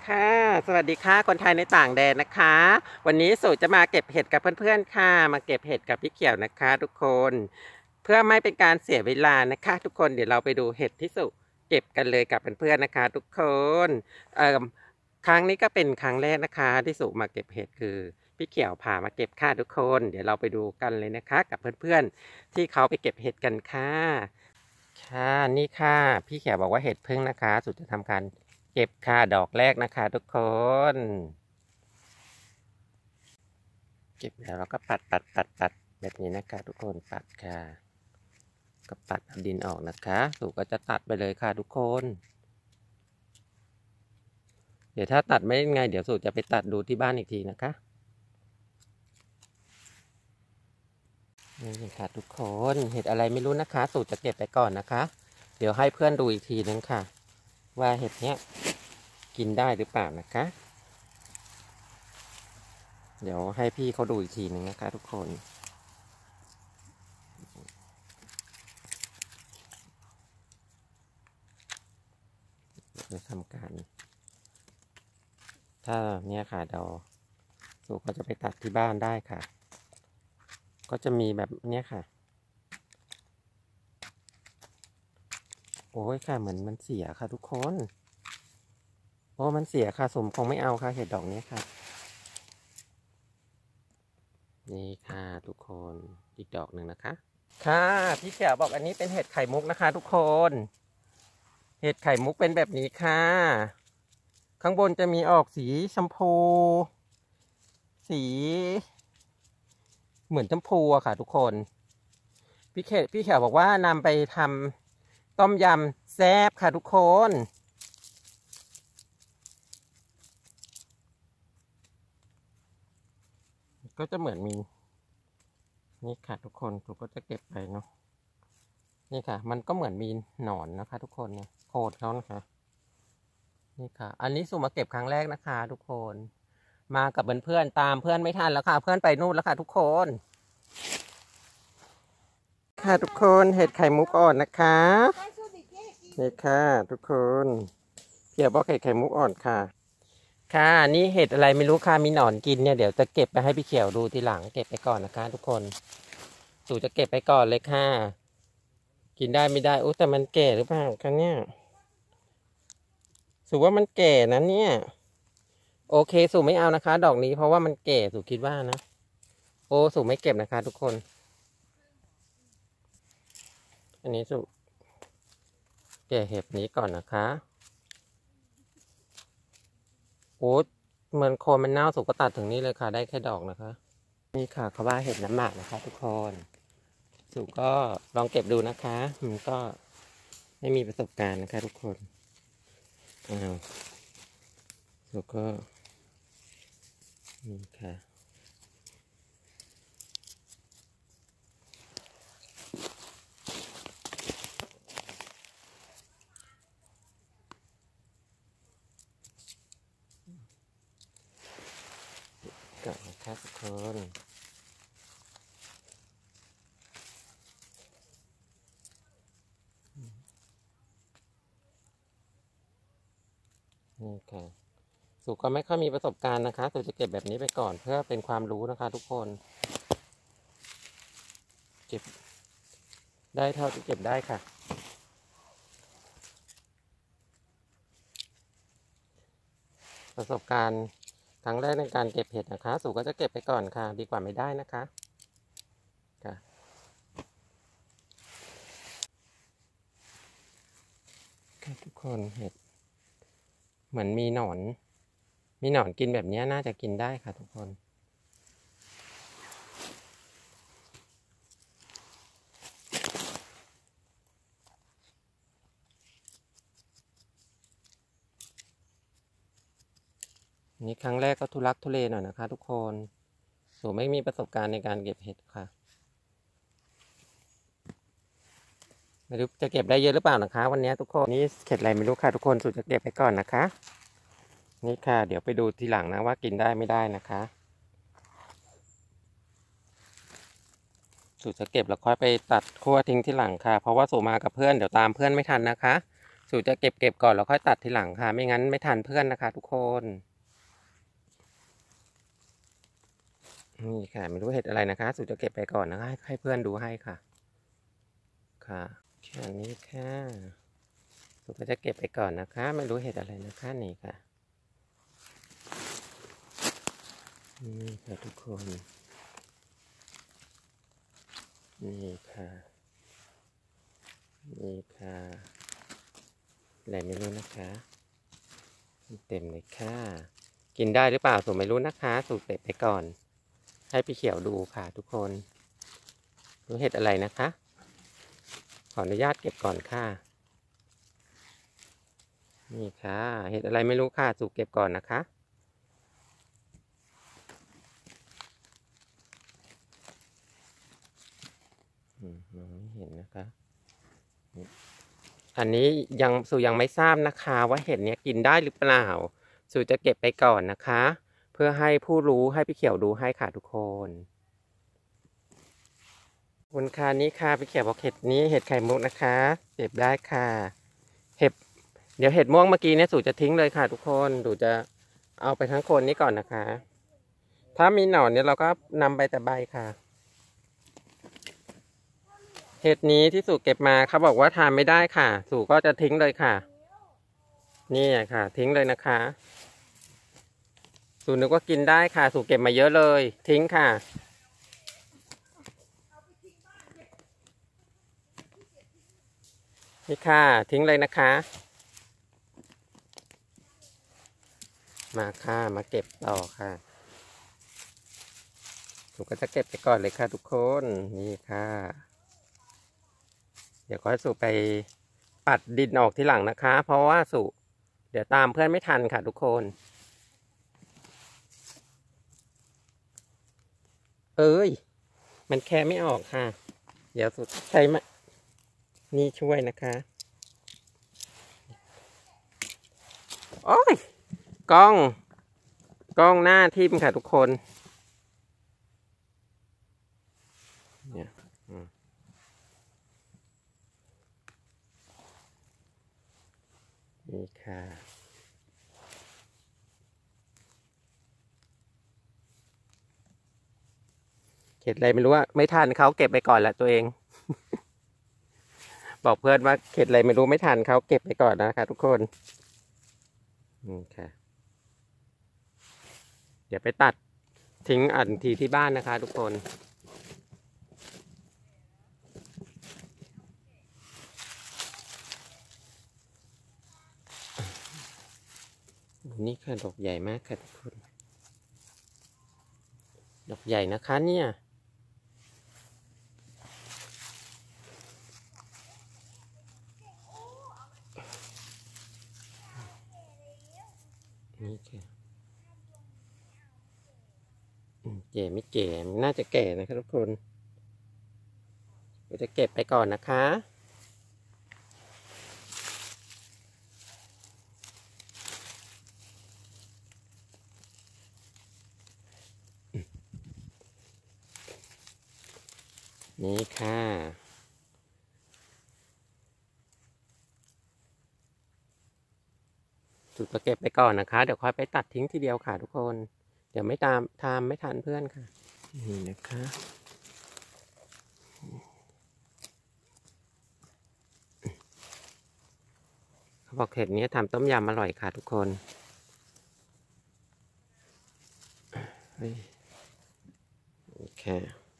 ค่ะสวัสดีค่ะคนไทยในต่างแดนนะคะวันนี้สุจะมาเก็บเห็ดกับเพื่อนๆค่ะมาเก็บเห็ดกับพี่เขียวนะคะทุกคนเพื่อไม่เป็นการเสียเวลานะคะทุกคนเดี๋ยวเราไปดูเห็ดที่สุเก็บกันเลยกับเพื่อนๆนะคะทุกคนเอ่อครั้งนี้ก็เป็นครั้งแรกนะคะที่สุมาเก็บเห็ดคือพี่เขียวพามาเก็บค่ะทุกคนเดี๋ยวเราไปดูกันเลยนะคะกับเพื่อนๆที่เขาไปเก็บเห็ดกันค่ะค่ะนี่ค่ะพี่เขียวบอกว่าเห็ดพึ่งนะคะสุจะทำการเก็บค่ะดอกแรกนะคะทุกคนเก็บแล้วเราก็ปัดแบบนี้นะคะทุกคนปัดค่ะก็ปัดเอาดินออกนะคะสูก็จะตัดไปเลยค่ะทุกคนเดี๋ยวถ้าตัดไม่ไงเดี๋ยวสูจะไปตัดดูที่บ้านอีกทีนะคะนี่ค่ะทุกคนเห็ดอะไรไม่รู้นะคะสูจะเก็บไปก่อนนะคะเดี๋ยวให้เพื่อนดูอีกทีนึงค่ะว่าเห็ดเนี้ยกินได้หรือเปล่านะคะเดี๋ยวให้พี่เขาดูอีกทีนึงนะคะทุกคนจะทำการถ้าเนี่ยค่ะเดี๋ยวสูก็จะไปตัดที่บ้านได้ค่ะก็จะมีแบบเนี้ยค่ะโอ้ยค่ะเหมือนมันเสียค่ะทุกคนโอ้มันเสียค่ะสมคงไม่เอาค่ะเห็ดดอกนี้ค่ะนี่ค่ะทุกคนอีกดอกหนึ่งนะคะค่ะพี่เขียวบอกอันนี้เป็นเห็ดไข่มุกนะคะทุกคนเห็ดไข่มุกเป็นแบบนี้ค่ะข้างบนจะมีออกสีชมพูสีเหมือนชมพูอะค่ะทุกคนพี่เขียวบอกว่านำไปทำต้มยำแซ่บค่ะทุกคนก็จะเหมือนมีนี่ค่ะทุกคนผมก็จะเก็บไปเนาะนี่ค่ะมันก็เหมือนมีหนอนนะคะทุกคนเนี่ยโคนเขานะคะนี่ค่ะอันนี้สุมาเก็บครั้งแรกนะคะทุกคนมากับเพื่อนๆตามเพื่อนไม่ทันแล้วค่ะเพื่อนไปนู่นแล้วค่ะทุกคนค่ะทุกคนเห็ดไข่มุกอ่อนนะคะนี่ค่ะทุกคนเกี่ยวบอกเห็ดไข่มุกอ่อนค่ะค่ะนี่เห็ดอะไรไม่รู้ค่ะมีหนอนกินเนี่ยเดี๋ยวจะเก็บไปให้พี่เขียวดูทีหลังเก็บไปก่อนนะคะทุกคนสู่จะเก็บไปก่อนเลยค่ะกินได้ไม่ได้โอ้แต่มันแก่หรือเปล่าคะเนี่ยสู่ว่ามันแก่นะเนี่ยโอเคสู่ไม่เอานะคะดอกนี้เพราะว่ามันแก่สู่คิดว่านะโอ้สู่ไม่เก็บนะคะทุกคนอันนี้สู่แก่เห็ดนี้ก่อนนะคะโอ้เหมือนโคนมันเน่าสู่ก็ตัดถึงนี้เลยค่ะได้แค่ดอกนะคะนี่ค่ะเขาว่าเห็ดน้ำหมากนะคะทุกคนสู่ก็ลองเก็บดูนะคะมันก็ไม่มีประสบการณ์นะคะทุกคนอ้าวสู่ก็นี่ค่ะก่อนนะคะทุกคนนี่ค่ะสู่ก็ไม่ค่อยมีประสบการณ์นะคะสู่จะเก็บแบบนี้ไปก่อนเพื่อเป็นความรู้นะคะทุกคนเก็บได้เท่าที่เก็บได้ค่ะประสบการณ์ครั้งแรกในการเก็บเห็ดนะคะสู่ก็จะเก็บไปก่อนค่ะดีกว่าไม่ได้นะคะค่ะค่ะทุกคนเห็ดเหมือนมีหนอนกินแบบนี้น่าจะกินได้ค่ะทุกคนนี่ครั้งแรกก็ทุลักทุเลหน่อยนะคะทุกคนสู่ไม่มีประสบการณ์ในการเก็บเห็ดค่ะไม่รู้จะเก็บได้เยอะหรือเปล่านะคะวันนี้ทุกคนนี่เห็ดอะไรไม่รู้ค่ะทุกคนสู่จะเก็บไปก่อนนะคะนี่ค่ะเดี๋ยวไปดูทีหลังนะว่ากินได้ไม่ได้นะคะสู่จะเก็บแล้วค่อยไปตัดขั้วทิ้งที่หลังค่ะเพราะว่าสู่มากับเพื่อนเดี๋ยวตามเพื่อนไม่ทันนะคะสูจะเก็บก่อนแล้วค่อยตัดทีหลังค่ะ ไม่งั้นไม่ทันเพื่อนนะคะ ทุกคนนี่ค่ะไม่รู้เห็ดอะไรนะคะสูจะเก็บไปก่อนนะคะให้เพื่อนดูให้ค่ะค่ะแค่นี้ค่ะสูก็จะเก็บไปก่อนนะคะ ไม่รู้เห็ดอะไรนะคะนี่ค่ะนี่ค่ะทุกคนนี่ค่ะนี่ค่ะอะไรไม่รู้นะคะเต็มเลยค่ะกินได้หรือเปล่าสูไม่รู้นะคะสูเก็บไปก่อนให้พี่เขียวดูค่ะทุกคนรู้เห็ดอะไรนะคะขออนุญาตเก็บก่อนค่ะนี่ค่ะเห็ดอะไรไม่รู้ค่ะสูเก็บก่อนนะคะมองไม่เห็นนะคะอันนี้สูยังไม่ทราบนะคะว่าเห็ดเนี้ยกินได้หรือเปล่าสูจะเก็บไปก่อนนะคะเพื่อให้ผู้รู้ให้พี่เขียวดูให้ค่ะทุกคนคุณค่านี้ค่ะพี่เขียวบอกเห็ดนี้เห็ดไข่มุกนะคะเก็บได้ค่ะเห็ดเดี๋ยวเห็ดม่วงเมื่อกี้เนี่ยสูจะทิ้งเลยค่ะทุกคนสูจะเอาไปทั้งโคนนี้ก่อนนะคะถ้ามีหนอนเนี่ยเราก็นำไปแต่ใบค่ะเห็ดนี้ที่สูเก็บมาเขาบอกว่าทานไม่ได้ค่ะสูก็จะทิ้งเลยค่ะนี่ค่ะทิ้งเลยนะคะสูนึกว่ากินได้ค่ะสูเก็บมาเยอะเลยทิ้งค่ะนี่ค่ะทิ้งเลยนะคะมาค่ะมาเก็บต่อค่ะสูก็จะเก็บไปก่อนเลยค่ะทุกคนนี่ค่ะเดี๋ยวก็สูไปปัดดินออกทีหลังนะคะเพราะว่าสูเดี๋ยวตามเพื่อนไม่ทันค่ะทุกคนเอ้ยมันแค่ไม่ออกค่ะเดี๋ยวสูใช้นี่ช่วยนะคะโอ้ยกล้องหน้าทิ่มค่ะทุกคนเนี่ยนี่ค่ะเข็ดอะไรไม่รู้ว่าไม่ทันเขาเก็บไปก่อนแหละตัวเอง บอกเพื่อนว่าเข็ดอะไรไม่รู้ไม่ทันเขาเก็บไปก่อนนะคะทุกคนค่ะเดี๋ยวไปตัดทิ้งอันทีที่บ้านนะคะทุกคนนี่ค่ะดอกใหญ่มากค่ะทุกคนดอกใหญ่นะคะเนี่ยนี่ค่ะแก่ไม่แก่น่าจะแก่นะคะทุกคนเราจะเก็บไปก่อนนะคะนี่ค่ะสุดจะเก็บไปก่อนนะคะเดี๋ยวค่อยไปตัดทิ้งทีเดียวค่ะทุกคนเดี๋ยวไม่ไม่ทันเพื่อนค่ะนี่นะคะเขาบอกเห็ดนี้ทำต้มยำอร่อยค่ะทุกคนโอเค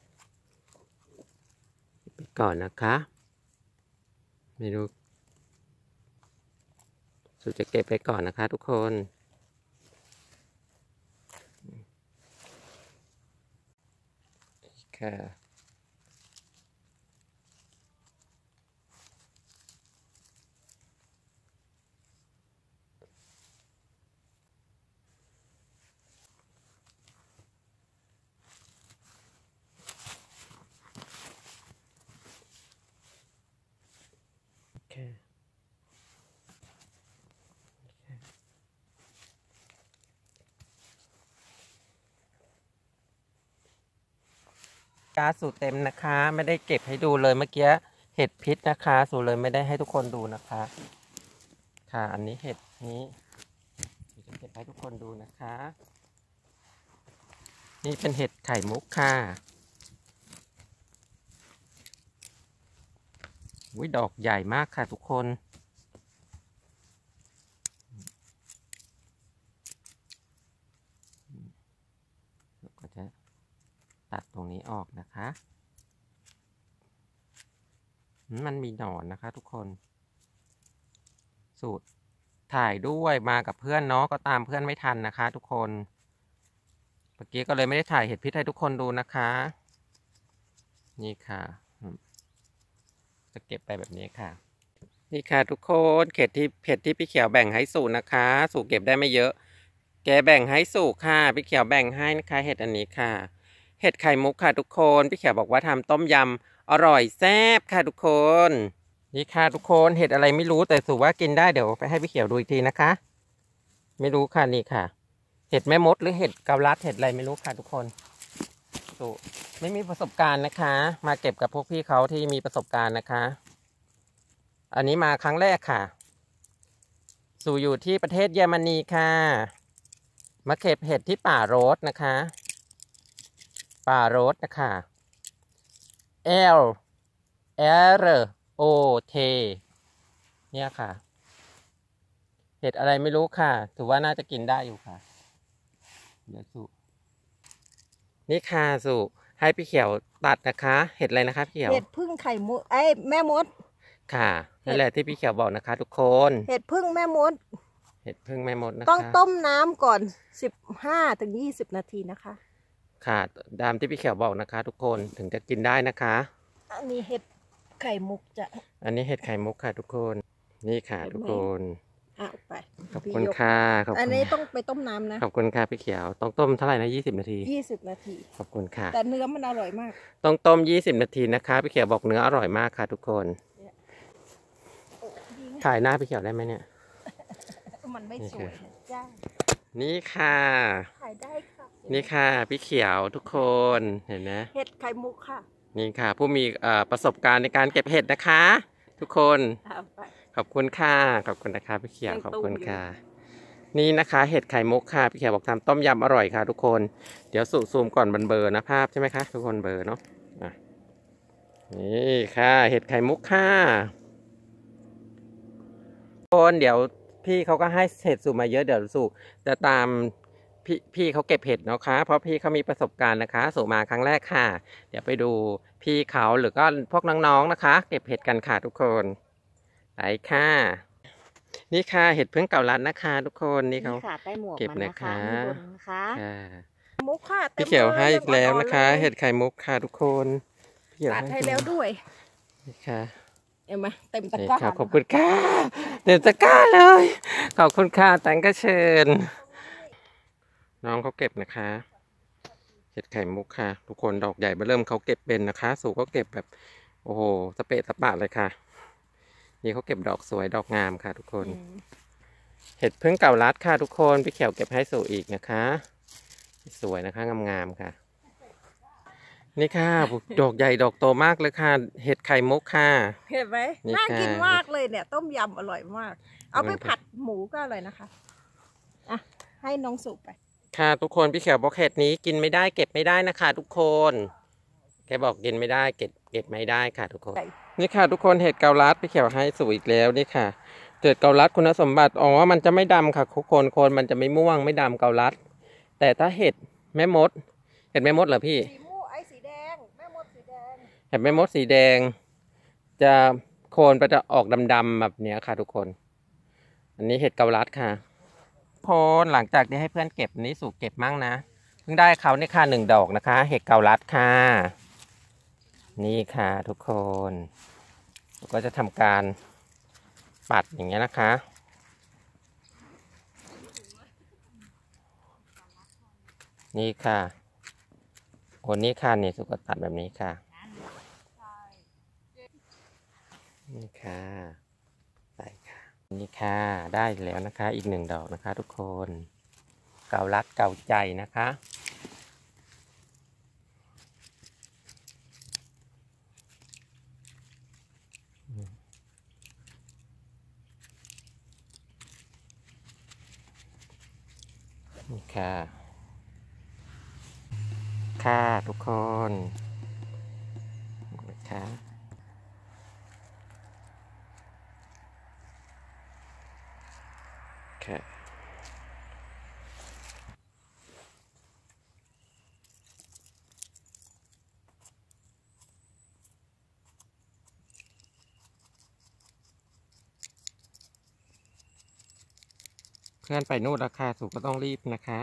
ไปก่อนนะคะไม่รู้สุดจะเก็บไปก่อนนะคะทุกคนค่ะก๊าซสูตรเต็มนะคะไม่ได้เก็บให้ดูเลยเมื่อกี้เห็ดพิษนะคะสูตรเลยไม่ได้ให้ทุกคนดูนะคะค่ะอันนี้เห็ดนี้จะเก็บให้ทุกคนดูนะคะนี่เป็นเห็ดไข่มุกค่ะวิดอกใหญ่มากค่ะทุกคนก็จะตัดตรงนี้ออกนะคะมันมีหนอนนะคะทุกคนสูตรถ่ายด้วยมากับเพื่อนเนาะก็ตามเพื่อนไม่ทันนะคะทุกคนเมื่อกี้ก็เลยไม่ได้ถ่ายเห็ดพิษให้ทุกคนดูนะคะนี่ค่ะจะเก็บไปแบบนี้ค่ะนี่ค่ะทุกคนเห็ดที่พี่เขียวแบ่งให้สูนะคะสูเก็บได้ไม่เยอะแกแบ่งให้สูค่ะพี่เขียวแบ่งให้นะคะเห็ดอันนี้ค่ะเห็ดไข่มุกค่ะทุกคนพี่เขียวบอกว่าทำต้มยำอร่อยแซ่บค่ะทุกคนนี่ค่ะทุกคนเห็ดอะไรไม่รู้แต่สูว่ากินได้เดี๋ยวไปให้พี่เขียวดูอีกทีนะคะไม่รู้ค่ะนี่ค่ะเห็ดแม่มดหรือเห็ดเกาลัดเห็ดอะไรไม่รู้ค่ะทุกคนสูไม่มีประสบการณ์นะคะมาเก็บกับพวกพี่เขาที่มีประสบการณ์นะคะอันนี้มาครั้งแรกค่ะสู่อยู่ที่ประเทศเยอรมนีค่ะมาเก็บเห็ดที่ป่าโรสนะคะป่าโรสนะคะ L R O T เนี่ยค่ะเห็ดอะไรไม่รู้ค่ะถือว่าน่าจะกินได้อยู่ค่ะเดี๋ยวสุนี่ค่ะสุให้พี่เขียวตัดนะคะเห็ดอะไรนะคะพี่เขียวเห็ดพึ่งไข่มุกแม่มดค่ะนั่นแหละที่พี่เขียวบอกนะคะทุกคนเห็ดพึ่งแม่มดเห็ดพึ่งแม่มดนะคะต้องต้มน้ำก่อน15 ถึง 20 นาทีนะคะค่ะตามที่พี่เขียวบอกนะคะทุกคนถึงจะกินได้นะคะอันนี้เห็ดไข่มุกจะอันนี้เห็ดไข่มุกค่ะทุกคนนี่ค่ะทุกคนไปขอบคุณค่ะอันนี้ต้องไปต้มน้ำนะขอบคุณค่ะพี่เขียวต้องต้มเท่าไหร่นะ20 นาที 20 นาทีขอบคุณค่ะแต่เนื้อมันอร่อยมากต้องต้ม20 นาทีนะคะพี่เขียวบอกเนื้ออร่อยมากค่ะทุกคนถ่ายหน้าพี่เขียวได้ไหมเนี่ยมันไม่สวยจ้านี่ค่ะถ่ายได้ค่ะนี่ค่ะพี่เขียวทุกคนเห็นไหมเห็ดไข่มุกค่ะนี่ค่ะผู้มีประสบการณ์ในการเก็บเห็ดนะคะ ทุกคนขอบคุณค่ะขอบคุณนะคะพี่เขียวขอบคุณค่ะนี่นะคะเห็ดไข่มุกค่ะพี่เขียวบอกทำต้มยำอร่อยค่ะทุกคนเดี๋ยวซูมก่อนบันเบอร์นะภาพใช่ไหมคะทุกคนเบอร์เนาะนี่ค่ะเห็ดไข่มุกค่ะคนเดี๋ยวพี่เขาก็ให้เห็ดสูมาเยอะเดี๋ยวสูจะตามพี่เขาเก็บเห็ดนะคะเพราะพี่เขามีประสบการณ์นะคะสูมาครั้งแรกค่ะเดี๋ยวไปดูพี่เขาหรือก็พวกน้องๆนะคะเก็บเห็ดกันค่ะทุกคนไปค่ะนี่ค่ะเห็ดพึ่งเก่าลัดนะคะทุกคนนี่เขาเก็บนะคะมุกค่ะพี่เขียวให้อีกแล้วนะคะเห็ดไข่มุกค่ะทุกคนตัดให้แล้วด้วยนี่ค่ะเห็นไหมเต็มตะกร้าขอบคุณค่ะเต็มตะกร้าเลยขอบคุณค่ะแตงกระเชิญน้องเขาเก็บนะคะเห็ดไข่มุกค่ะทุกคนดอกใหญ่เริ่มเขาเก็บเป็นนะคะสู่เขาเก็บแบบโอ้โหสเปะสปะเลยค่ะนี่เขาเก็บดอกสวยดอกงามค่ะทุกคนเห็ดพึ่งเก่าลัดค่ะทุกคนพี่เขียวเก็บให้สู่อีกนะคะสวยนะคะงามๆค่ะนี่ค่ะดอกใหญ่ดอกโตมากเลยค่ะเห็ดไข่มุกค่ะเห็นไหมน่ากินมากเลยเนี่ยต้มยำอร่อยมากเอาไปผัดหมูก็อร่อยนะคะอ่ะให้น้องสุกไปค่ะทุกคนพี่เขียวบอกเห็ดนี้กินไม่ได้เก็บไม่ได้นะคะทุกคนแกบอกกินไม่ได้เก็บไม่ได้ค่ะทุกคนนี่ค่ะทุกคนเห็ดเกาลัดพี่เขียวให้สู่อีกแล้วนี่ค่ะเห็ดเกาลัดคุณสมบัติมันจะไม่ดำค่ะทุกคนมันจะไม่ม่วงไม่ดำเกาลัดแต่ถ้าเห็ดแม่มดเห็ดแม่มดเหรอพี่สีแดงแม่มดสีแดงเห็ดแม่มดสีแดงจะโคนจะออกดำๆแบบนี้ค่ะทุกคนอันนี้เห็ดเกาลัดค่ะพอหลังจากที่ให้เพื่อนเก็บนี้สู่เก็บมั่งนะเพิ่งได้เขาเนี่ยค่ะ1 ดอกนะคะเห็ดเกาลัดค่ะนี่ค่ะทุกคนก็จะทำการปัดอย่างเงี้ยนะคะนี่ค่ะคนนี้ค่ะนี่สุกตัดแบบนี้ค่ะนี่ค่ะได้ค่ะนี่ค่ะได้แล้วนะคะอีก1 ดอกนะคะทุกคนเกาลัดเกาใจนะคะนี่ค่ะค่ะทุกคนนะคะค่ะเพื่อนไปนู่นราคาสูงก็ต้องรีบนะคะ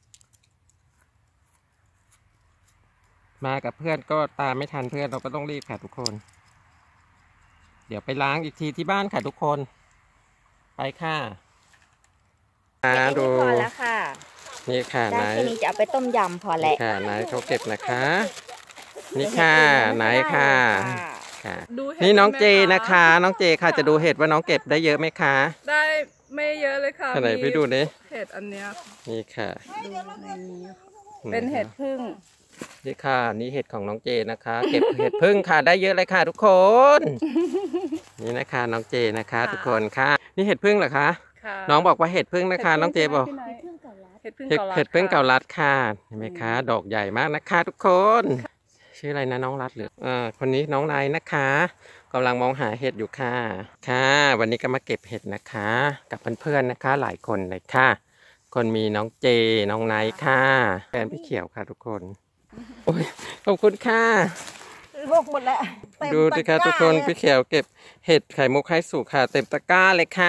มากับเพื่อนก็ตามไม่ทันเพื่อนเราก็ต้องรีบค่ะทุกคนเดี๋ยวไปล้างอีกทีที่บ้านค่ะทุกคนไปค่ะดูพอแล้วค่ะนี่ค่ะได้นายแค่นี้จะเอาไปต้มยำพอแล้วค่ะนายเขาเก็บนะคะ นี่ค่ะนายค่ะค่ะดูเห็ดนี่น้องเจได้ไหมนะคะ น้องเจค่ะจะดูเห็ดว่าน้องเก็บได้เยอะไหมคะได้ไม่เยอะเลยค่ะไหนไปดูดิเห็ดอันเนี้ยนี่ค่ะเป็นเห็ดพึ่งนี่ค่ะนี่เห็ดของน้องเจนะคะ เก็บเห็ดพึ่งค่ะได้เยอะเลยค่ะทุกคน นี่นะคะน้องเจนะคะ ทุกคนค่ะ นี่เห็ดพึ่งเหรอคะค่ะน้องบอกว่าเห็ดพึ่งนะคะ น้องเจบอกเห็ดพึ่งเห็ดเกาลัดเห็ดพึ่งเกาค่ะลัดค่ะเห็นไหมคะ ดอกใหญ่มากนะคะทุกคน ชื่ออะไรนะน้องรัดหรือคนนี้น้องนายนะคะกำลังมองหาเห็ดอยู่ค่ะค่ะ วันนี้ก็มาเก็บเห็ดนะคะ กับเพื่อนๆนะคะ หลายคนเลยค่ะ คนมีน้องเจน้องนายค่ะแฟนพี่เขียวค่ะทุกคนโอ้ยขอบคุณค่ะโลกหมดแล้วเต็มดูสิคะตะกร้าทุกคนเลยพี่เขียวเก็บเห็ดไข่มุกไข่สุกค่ะ เต็มตะกร้าเลยค่ะ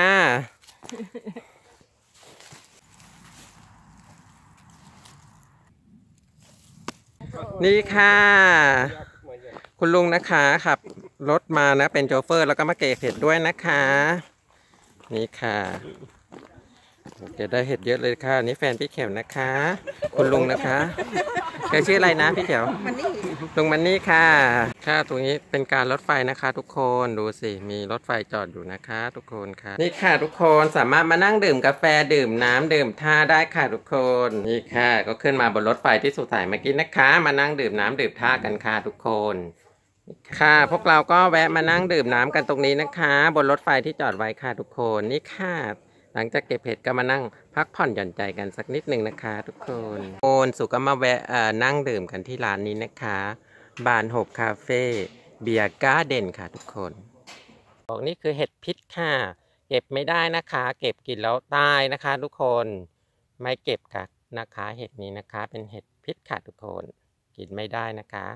นี่ค่ะ คุณลุงนะคะขับรถมานะเป็นโชเฟอร์แล้วก็มาเก็บเห็ดด้วยนะคะ นี่ค่ะเก็บได้เห็ดเยอะเลยค่ะนี่แฟนพี่เขียวนะคะ คุณลุงนะคะแกชื่ออะไรนะพี่เขียวมันนี่ลุงมันนี่ค่ะค่ะตรงนี้เป็นการรถไฟนะคะ ทุกคนดูสิมีรถไฟจอดอยู่นะคะ ทุกคนค่ะนี่ค่ะทุกคนสามารถมานั่งดื่มกาแฟดื่มน้ำดื่มท่าได้ค่ะทุกคนนี่ค่ะก็ขึ้นมาบนรถไฟที่สุสานเมื่อกี้นะคะ มานั่งดื่มน้ำดื่มท่ากันค่ะทุกคนค่ะพวกเราก็แวะมานั่งดื่มน้ำกันตรงนี้นะคะ บนรถไฟที่จอดไว้ค่ะทุกคนนี่ค่ะหลังจากเก็บเห็ดก็มานั่งพักผ่อนหย่อนใจกันสักนิดหนึ่งนะคะ ทุกคนโอนสุก็มาแวะนั่งดื่มกันที่ร้านนี้นะคะบานหกคาเฟ่เบียร์การ์เด้นค่ะทุกคนบอกนี่คือเห็ดพิษค่ะเก็บไม่ได้นะคะ เก็บกินแล้วตายนะคะ ทุกคนไม่เก็บค่ะนะคะเห็ดนี้นะคะ เป็นเห็ดพิษค่ะทุกคนกินไม่ได้นะคะ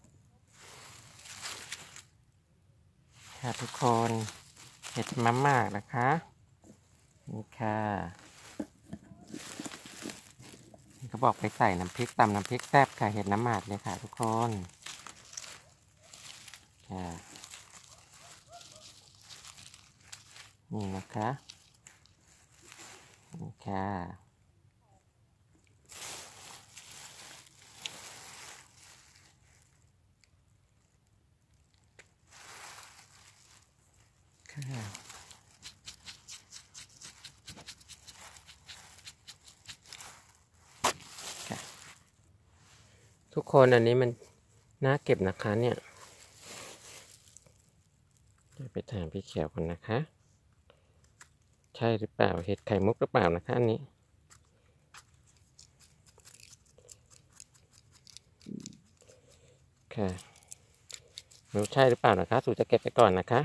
ค่ะทุกคนเห็ดมะม่ากนะคะนี่ค่ะเขาบอกไปใส่น้ำพริกตำน้ำพริกแซ่บค่ะเห็ดน้ำหมากเลยค่ะทุกคนค่ะนี่นะคะนี่ค่ะค่ะทุกคนอันนี้มันน่าเก็บนะคะเนี่ยเดี๋ยวไปถามพี่เขียวก่อนนะคะใช่หรือเปล่าเห็ดไข่มุกหรือเปล่านะคะอันนี้ค่ะไม่รู้ใช่หรือเปล่านะคะสูจะเก็บไปก่อนนะคะ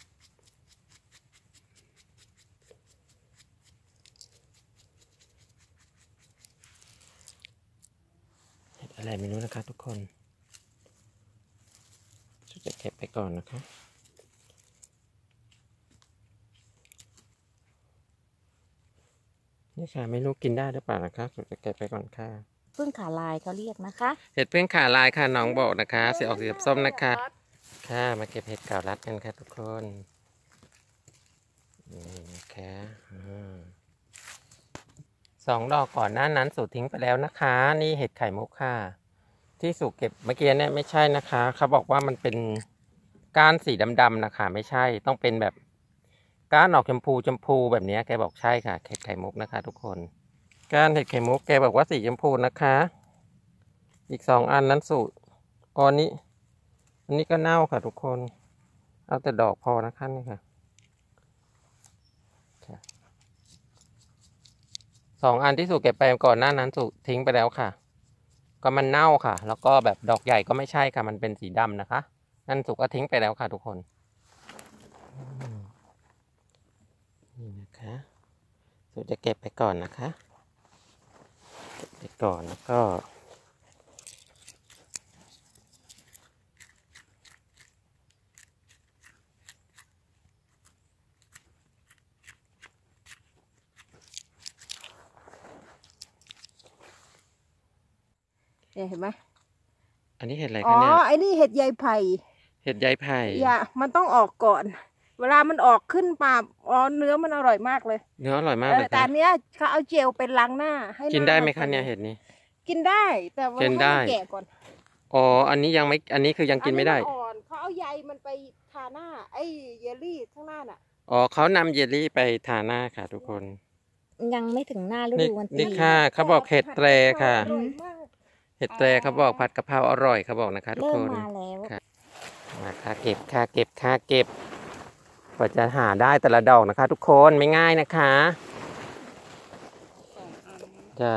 เห็ดอะไรไม่รู้นะคะทุกคนสูจะเก็บไปก่อนนะคะนี่ค่ะไม่รู้กินได้หรือเปล่านะคะสูจะเก็บไปก่อนค่ะพึ่งขาลายเขาเรียกนะคะเห็ดพึ่งขาลายค่ะน้องบอกนะคะสีออกสีส้มนะคะค่ะมาเก็บเห็ดเก่ารัดกันค่ะทุกคนนี่นะคะสองดอกก่อนหน้านั้นสูตรทิ้งไปแล้วนะคะ นี่เห็ดไข่มุกค่ะที่สูตรเก็บเมื่อกี้เนี่ยไม่ใช่นะคะเขาบอกว่ามันเป็นก้านสีดำๆนะคะไม่ใช่ต้องเป็นแบบก้านออกชมพูแบบนี้แกบอกใช่ค่ะเห็ดไข่มุกนะคะ ทุกคนก้านเห็ดไข่มุกแกบอกว่าสีชมพูนะคะอีกสองอันนั้นสูตรอันนี้ก็เน่าค่ะทุกคนเอาแต่ดอกพอนะคะนี่ค่ะส 2 อันที่สุเก็บไปก่อนหน้านั้นสุทิ้งไปแล้วค่ะ ก็มันเน่าค่ะ แล้วก็แบบดอกใหญ่ก็ไม่ใช่ค่ะ มันเป็นสีดำนะคะ นั่นสุก็ทิ้งไปแล้วค่ะทุกคนนี่นะคะสุจะเก็บไปก่อนนะคะเก็บไปก่อนแล้วก็เนี่ยเห็นไหมอันนี้เห็ดอะไรอ๋อคะเนี่ยไอ้นี่เห็ดใยไผ่เห็ดใยไผ่มันต้องออกก่อน เวลามันออกขึ้นมาอ๋อเนื้อมันอร่อยมากเลยเนื้ออร่อยมากเลยแต่ค่ะอันเนี้ยเขาเอาเจลเป็นล้างหน้าให้กินได้ไหมคะาเนี่ยเห็ดนี้กินได้แต่ว่ากินได้ให้มันแก่ก่อนอ๋ออันนี้ยังไม่อันนี้คือยังกินไม่ได้อันอ่อนเขาเอาใยมันไปทาหน้าไอ้เยลลี่ข้างหน้าน่ะอ๋อเขานำเยลลี่ไปทาหน้าค่ะทุกคนยังไม่ถึงหน้าฤนี่ดูมันนี่ตีค่ะเขาบอกเห็ดแตรค่ะอร่อยมากเห็ดแตรเขาบอกผัดกะเพราอร่อยเขาบอกนะคะทุกเริ่คมนมาแล้วค่ะ มาค่ะเก็บค่ะเก็บค่ะเก็บกว่าจะหาได้แต่ละดอกนะคะ ทุกคนไม่ง่ายนะคะ 2 อันใช่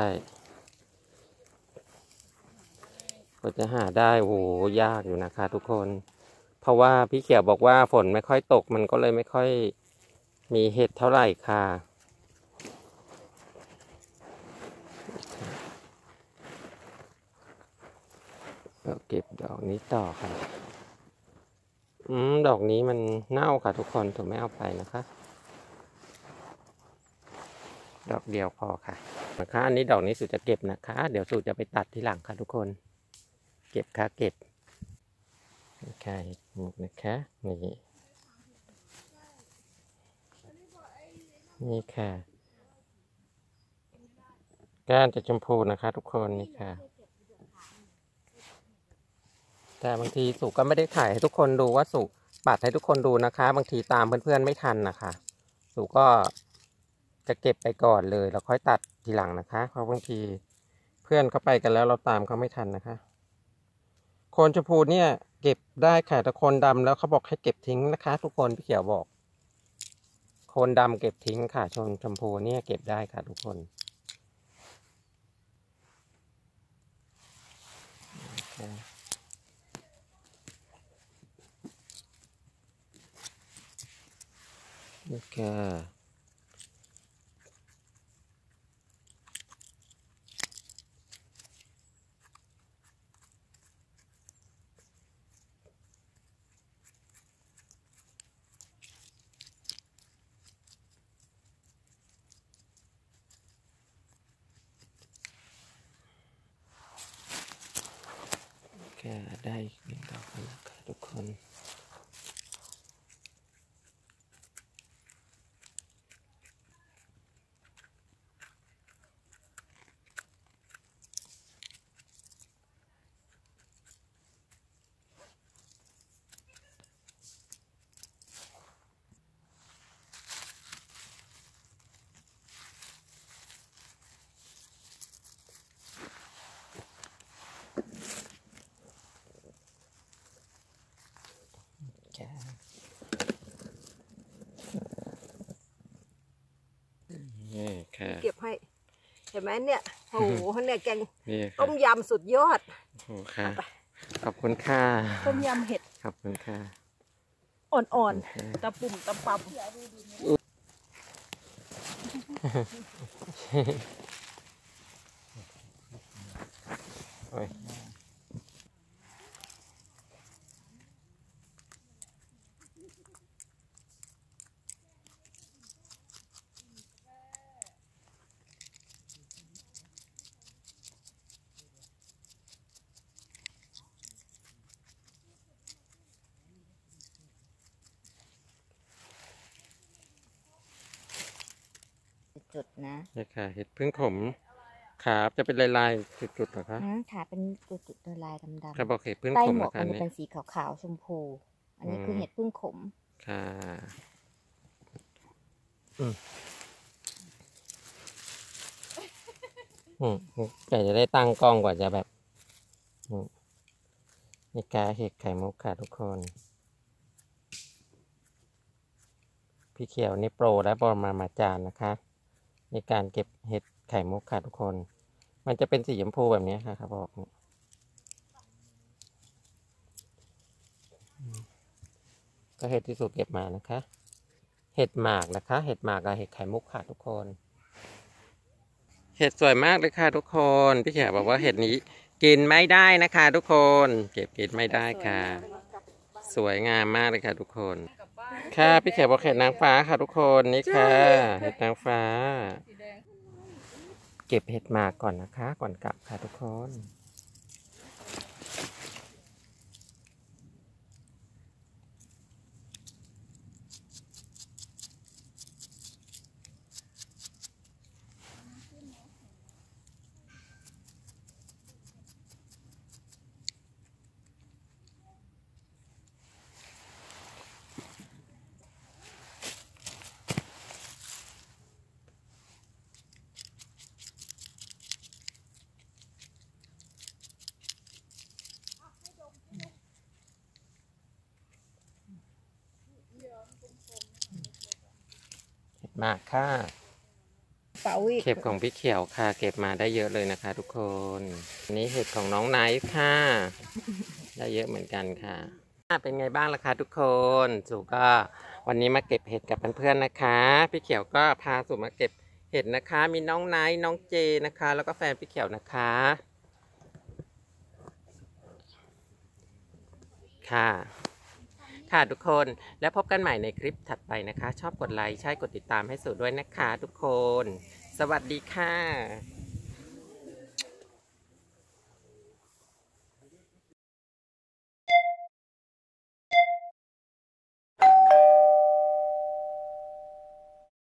กว่าจะหาได้โอ้โหยากอยู่นะคะ ทุกคน เพราะว่าพี่เขียวบอกว่าฝนไม่ค่อยตกมันก็เลยไม่ค่อยมีเห็ดเท่าไหร่ค่ะเราเก็บดอกนี้ต่อค่ะดอกนี้มันเน่าค่ะทุกคนถูกไม่เอาไปนะคะ ดอกเดียวพอค่ะนะคะอันนี้ดอกนี้สุจะเก็บนะคะ เดี๋ยวสุจะไปตัดทีหลังค่ะทุกคน เก็บค่ะเก็บนะคะนะคะนี่นี่ค่ะก้านจะชมพูนะคะ ทุกคนนี่ค่ะ แต่บางทีสุก็ไม่ได้ถ่ายให้ทุกคนดูว่าสุปัดให้ทุกคนดูนะคะ บางทีตามเพื่อนๆไม่ทันนะคะสุก็จะเก็บไปก่อนเลยแล้วค่อยตัดทีหลังนะคะเพราะบางทีเพื่อนเขาไปกันแล้วเราตามเขาไม่ทันนะคะโคนชมพูเนี่ยเก็บได้ค่ะแต่โคนดำแล้วเขาบอกให้เก็บทิ้งนะคะ ทุกคนพี่เขียวบอกโคนดำเก็บทิ้งค่ะชมพูเนี่ยเก็บได้ค่ะทุกคนนี่ค่ะได้อีก1 ดอกแล้วนะคะทุกคนนี่ค่ะเก็บให้เห็นไหมเนี่ยโอ้โหเนี่ยแกงนี่ต้ค่ะมยำสุดยอดโอ้ค่ะขอบคุณค่ะต้มยำเห็ดขอบคุณค่ะอ่อนค่ะๆตะปุ่มตะปำโอ้ยจุดนะนี่ค่ะเห็ดพึ่งขมขาจะเป็นลายๆจุดๆเหรอคะขาเป็นจุดๆลายดำเขาบอกเห็ดพึ่งๆใต้ขมหมวนะกคะมันจะนี่เป็นสีขาวๆชมพู อันนี้คือเห็ดพึ่งขมค่ะแต่จะได้ตั้งกล้องกว่าจะแบบนี่กาเห็ดไข่มุกค่ะทุกคน พี่เขียวนี่โปรและปรมาจารย์นะคะในการเก็บเห็ดไข่มุกค่ะทุกคน มันจะเป็นสีชมพูแบบนี้ค่ะครับบอกเนี่ยก็เห็ดที่สุเก็บมานะคะ เห็ดหมากนะคะ เห็ดหมากกับเห็ดไข่มุกค่ะทุกคน เห็ดสวยมากเลยค่ะทุกคนพี่เขียวบอกว่าเห็ดนี้กินไม่ได้นะคะทุกคนเก็บกินไม่ได้ค่ะ สวยงามมากเลยค่ะทุกคนค่ะพี่เขียวบอกเห็ดนางฟ้าค่ะทุกคนนี่ค่ะเห็ดนางฟ้า เก็บเห็ดหมากก่อนนะคะ ก่อนกลับค่ะทุกคนเห็ดหมากค่ะเป๋าอีกเห็ดของพี่เขียวค่ะ เก็บมาได้เยอะเลยนะคะทุกคนอันนี้เห็ดของน้องไนท์ค่ะ ได้เยอะเหมือนกันค่ะเป็นไงบ้างล่ะคะทุกคนสู่ก็วันนี้มาเก็บเห็ดกับเพื่อนๆนะคะพี่เขียวก็พาสู่มาเก็บเห็ดนะคะ มีน้องไนท์น้องเจนะคะ แล้วก็แฟนพี่เขียวนะคะค่ะค่ะทุกคนแล้วพบกันใหม่ในคลิปถัดไปนะคะ ชอบกดไลค์ใช่กดติดตามให้สู่ด้วยนะคะทุกคนสวัสดีค่ะ